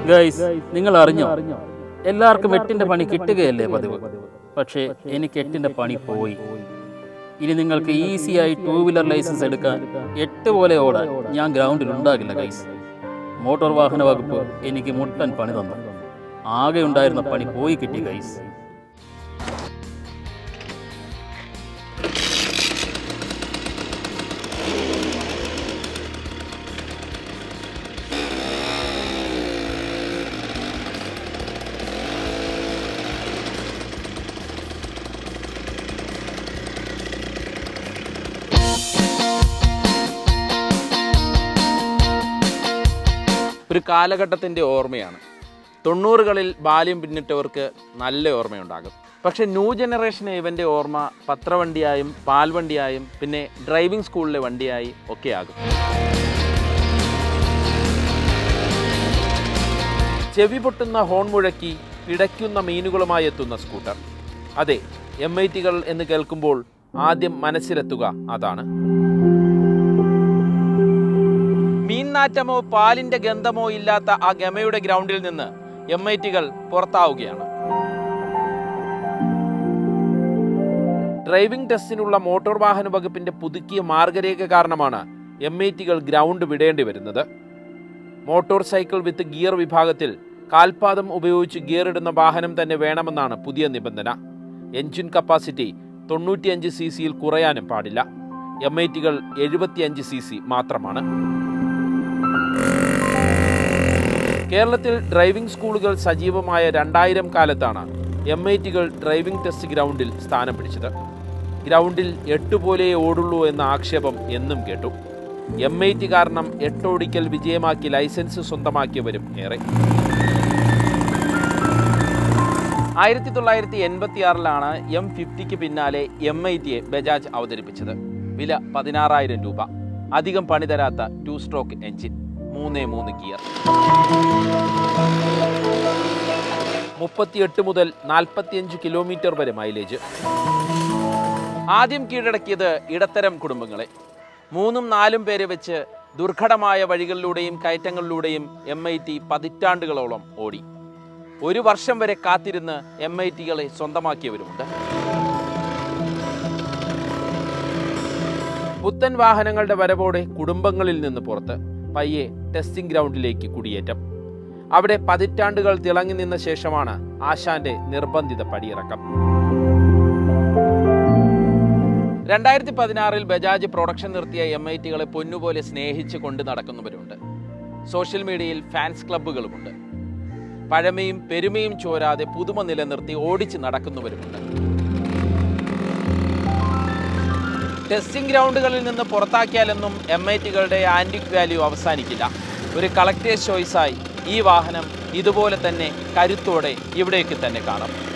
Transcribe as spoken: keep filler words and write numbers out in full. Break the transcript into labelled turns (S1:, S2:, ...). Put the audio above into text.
S1: Guys, നിങ്ങൾ അറിഞ്ഞോ, എല്ലാവർക്കും എട്ടിൻ്റെ പണി കിട്ടുകയല്ലേ പതിവ്. പക്ഷേ എനിക്ക് എട്ടിൻ്റെ പണി പോയി. ഇനി നിങ്ങൾക്ക് ഈസിയായി ടൂ വീലർ ലൈസൻസ് എടുക്കാൻ എട്ട് പോലെ ഓടാൻ ഞാൻ ഗ്രൗണ്ടിൽ ഉണ്ടാകില്ല ഗൈസ്. മോട്ടോർ വാഹന വകുപ്പ് എനിക്ക് മുട്ടൻ പണി തന്നു. ആകെ ഉണ്ടായിരുന്ന പണി പോയി കിട്ടി ഗൈസ്.
S2: ഒരു കാലഘട്ടത്തിൻ്റെ ഓർമ്മയാണ്. തൊണ്ണൂറുകളിൽ ബാല്യം പിന്നിട്ടവർക്ക് നല്ല ഓർമ്മയുണ്ടാകും. പക്ഷേ ന്യൂ ജനറേഷന് ഇവൻ്റെ ഓർമ്മ പത്രവണ്ടിയായും പാൽവണ്ടിയായും പിന്നെ ഡ്രൈവിംഗ് സ്കൂളിലെ വണ്ടിയായി ഒക്കെയാകും. ചെവി പൊട്ടുന്ന ഹോൺ മുഴക്കി പിടയ്ക്കുന്ന മീനുകളുമായി എത്തുന്ന സ്കൂട്ടർ. അതെ, എം ഐ ടികൾ എന്ന് കേൾക്കുമ്പോൾ ആദ്യം മനസ്സിലെത്തുക അതാണ്. മീൻനാറ്റമോ പാലിൻ്റെ ഗന്ധമോ ഇല്ലാത്ത ആ ഗമയുടെ ഗ്രൗണ്ടിൽ നിന്ന് എം ഐ ടികൾ പുറത്താവുകയാണ്. ഡ്രൈവിംഗ് ടെസ്റ്റിനുള്ള മോട്ടോർ വാഹന വകുപ്പിന്റെ പുതുക്കിയ മാർഗരേഖ കാരണമാണ് എം ഐ ടികൾ ഗ്രൗണ്ട് വിടേണ്ടി വരുന്നത്. മോട്ടോർ സൈക്കിൾ വിത്ത് ഗിയർ വിഭാഗത്തിൽ കാൽപാദം ഉപയോഗിച്ച് ഗിയർ ഇടുന്ന വാഹനം തന്നെ വേണമെന്നാണ് പുതിയ നിബന്ധന. എൻജിൻ കപ്പാസിറ്റി തൊണ്ണൂറ്റിയഞ്ച് സി സിയിൽ കുറയാനും പാടില്ല. എം ഐ ടികൾ എഴുപത്തിയഞ്ച് സി സി മാത്രമാണ്. കേരളത്തിൽ ഡ്രൈവിംഗ് സ്കൂളുകൾ സജീവമായ രണ്ടായിരം കാലത്താണ് എം ഐ ടികൾ ഡ്രൈവിംഗ് ടെസ്റ്റ് ഗ്രൗണ്ടിൽ സ്ഥാനം പിടിച്ചത്. ഗ്രൗണ്ടിൽ എട്ടുപോലെ ഓടുള്ളൂ എന്ന ആക്ഷേപം എന്നും കേട്ടു. എം ഐ ടി കാരണം എട്ടോടിക്കൽ വിജയമാക്കി ലൈസൻസ് സ്വന്തമാക്കിയവരും ഏറെ. ആയിരത്തി തൊള്ളായിരത്തി എൺപത്തി ആറിലാണ് എം ഫിഫ്റ്റിക്ക് പിന്നാലെ എം ഐ ടിയെ ബജാജ് അവതരിപ്പിച്ചത്. വില പതിനാറായിരം രൂപ. അധികം പണി തരാത്ത ടു സ്ട്രോക്ക് എൻജിൻ, മൂന്നേ മൂന്ന് ഗിയർ. മുപ്പത്തിയെട്ട് മുതൽ നാൽപ്പത്തിയഞ്ച് കിലോമീറ്റർ വരെ മൈലേജ്. ആദ്യം കീഴടക്കിയത് ഇടത്തരം കുടുംബങ്ങളെ. മൂന്നും നാലും പേരെ വെച്ച് ദുർഘടമായ വഴികളിലൂടെയും കയറ്റങ്ങളിലൂടെയും എം ഐ ടി പതിറ്റാണ്ടുകളോളം ഓടി. ഒരു വർഷം വരെ കാത്തിരുന്ന് എം ഐ ടികളെ സ്വന്തമാക്കിയവരുമുണ്ട്. പുത്തൻ വാഹനങ്ങളുടെ വരവോടെ കുടുംബങ്ങളിൽ നിന്ന് പുറത്ത് പയ്യെ ടെസ്റ്റിംഗ് ഗ്രൗണ്ടിലേക്ക് കുടിയേറ്റം. അവിടെ പതിറ്റാണ്ടുകൾ തിളങ്ങി നിന്ന ശേഷമാണ് ആശാന്റെ നിർബന്ധിത പടിയിറക്കം. രണ്ടായിരത്തി പതിനാറിൽ ബജാജ് പ്രൊഡക്ഷൻ നിർത്തിയ എം ഐ ടികളെ പൊന്നുപോലെ സ്നേഹിച്ച് കൊണ്ട് നടക്കുന്നവരുണ്ട്. സോഷ്യൽ മീഡിയയിൽ ഫാൻസ് ക്ലബ്ബുകളുമുണ്ട്. പഴമയും പെരുമയും ചോരാതെ പുതുമ നിലനിർത്തി ഓടിച്ച് നടക്കുന്നവരുമുണ്ട്. ടെസ്റ്റിംഗ് ഗ്രൗണ്ടുകളിൽ നിന്ന് പുറത്താക്കിയാലെന്നും എം ഐ ടികളുടെ ആൻറ്റിക് വാല്യൂ അവസാനിക്കില്ല. ഒരു കളക്ടേഴ്സ് ചോയ്സായി ഈ വാഹനം ഇതുപോലെ തന്നെ കരുത്തോടെ ഇവിടേക്ക് തന്നെ കാണാം.